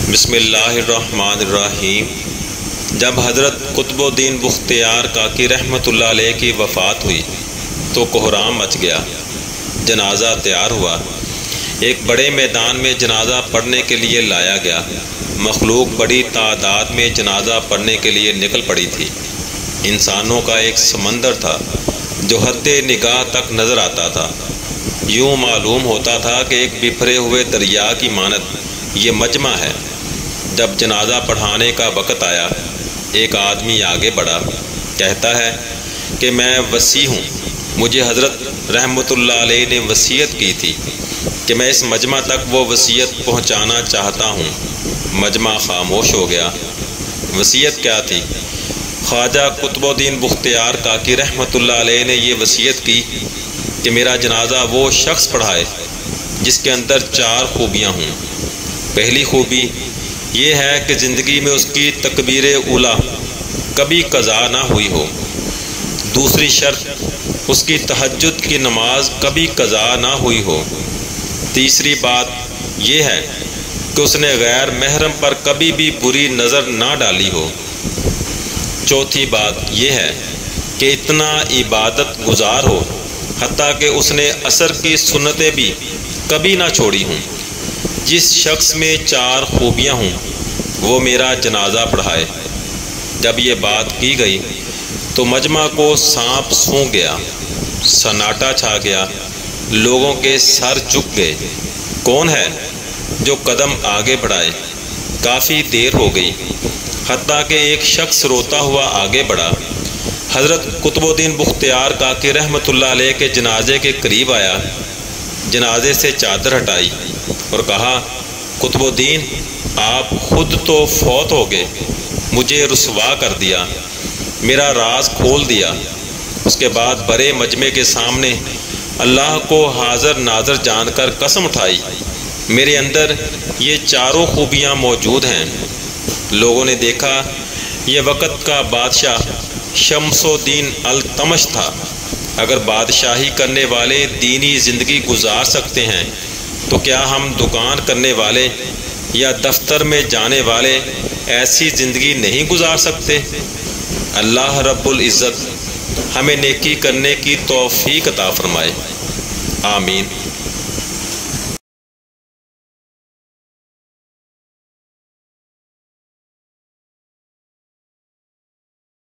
بسم اللہ الرحمن الرحیم۔ جب حضرت قطب الدین بختیار کاکی رحمۃ اللہ علیہ کی وفات ہوئی تو کوہرام مچ گیا۔ جنازہ تیار ہوا۔ ایک بڑے میدان میں جنازہ پڑھنے کے لیے لایا گیا۔ مخلوق بڑی تعداد میں جنازہ پڑھنے کے لیے نکل پڑی تھی۔ انسانوں کا ایک سمندر تھا جو حد نگاہ تک نظر آتا تھا۔ یوں معلوم ہوتا تھا کہ ایک بکھرے ہوئے دریا کی مانند یہ مجمع ہے۔ جب جنازہ پڑھانے کا وقت آیا، ایک آدمی آگے بڑھا، کہتا ہے کہ میں وصی ہوں۔ مجھے حضرت رحمۃ اللہ علیہ نے وصیت کی تھی کہ میں اس مجمع تک وہ وصیت پہنچانا چاہتا ہوں۔ مجمع خاموش ہو گیا۔ وصیت کیا تھی؟ خواجہ قطب الدین بختیار کاکی رحمۃ اللہ علیہ نے یہ وصیت کی کہ میرا جنازہ وہ شخص پڑھائے جس کے اندر 4 خوبیاں ہوں۔ پہلی خوبی یہ ہے کہ زندگی میں اس کی تکبیر اولیٰ کبھی قضا نہ ہوئی ہو۔ دوسری شرط، اس کی تہجد کی نماز کبھی قضا نہ ہوئی ہو۔ تیسری بات یہ ہے کہ اس نے غیر محرم پر کبھی بھی بری نظر نہ ڈالی ہو۔ چوتھی بات یہ ہے کہ اتنا عبادت گزار ہو حتیٰ کہ اس نے عصر کی سنتیں بھی کبھی نہ چھوڑی ہوں۔ جس شخص میں 4 خوبیاں ہوں وہ میرا جنازہ پڑھائے۔ جب یہ بات کی گئی تو مجمع کو سانپ سونگھ گیا، سناٹا چھا گیا، لوگوں کے سر جھک گئے۔ کون ہے جو قدم آگے بڑھائے؟ کافی دیر ہو گئی، حتیٰ کہ ایک شخص روتا ہوا آگے بڑھا۔ حضرت قطب الدین بختیار کاکی رحمۃ اللہ علیہ کے جنازے کے قریب آیا، جنازے سے چادر ہٹائی اور کہا، قطب الدین آپ خود تو فوت ہو گئے، مجھے رسوا کر دیا، میرا راز کھول دیا۔ اس کے بعد بڑے مجمع کے سامنے اللہ کو حاضر ناظر جان کر قسم اٹھائی، میرے اندر یہ 4 خوبیاں موجود ہیں۔ لوگوں نے دیکھا یہ وقت کا بادشاہ شمس الدین التمش تھا۔ اگر بادشاہی کرنے والے دینی زندگی گزار سکتے ہیں تو کیا ہم دکان کرنے والے یا دفتر میں جانے والے ایسی زندگی نہیں گزار سکتے؟ اللہ رب العزت ہمیں نیکی کرنے کی توفیق عطا فرمائے، آمین۔